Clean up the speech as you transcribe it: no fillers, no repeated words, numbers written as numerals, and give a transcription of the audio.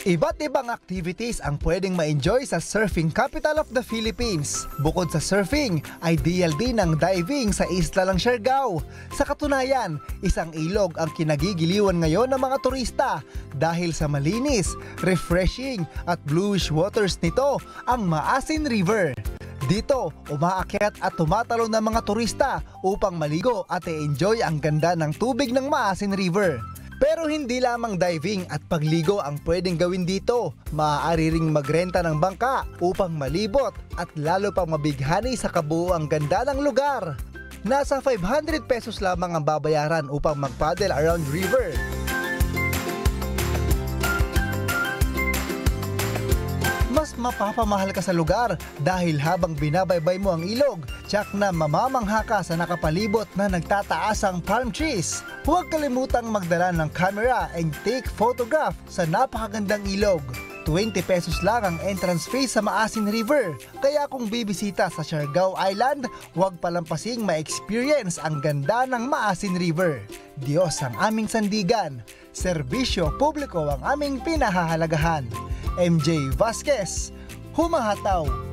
Iba't ibang activities ang pwedeng ma-enjoy sa surfing capital of the Philippines. Bukod sa surfing, ideal din ang diving sa isla ng Siargao. Sa katunayan, isang ilog ang kinagigiliwan ngayon ng mga turista dahil sa malinis, refreshing at bluish waters nito, ang Maasin River. Dito, umaakyat at tumatalon ng mga turista upang maligo at i-enjoy ang ganda ng tubig ng Maasin River. Pero hindi lamang diving at pagligo ang pwedeng gawin dito. Maaari ring magrenta ng bangka upang malibot at lalo pang mabighani sa kabuuang ganda ng lugar. Nasa 500 pesos lamang ang babayaran upang mag-paddle around river. Mas mapapamahal ka sa lugar dahil habang binabaybay mo ang ilog, tiyak na mamamangha ka sa nakapalibot na nagtataasang palm trees. Huwag kalimutang magdala ng camera and take photograph sa napakagandang ilog. 20 pesos lang ang entrance fee sa Maasin River. Kaya kung bibisita sa Siargao Island, huwag palampasing ma-experience ang ganda ng Maasin River. Diyos ang aming sandigan. Serbisyo publiko ang aming pinahahalagahan. MJ Vasquez, humahataw.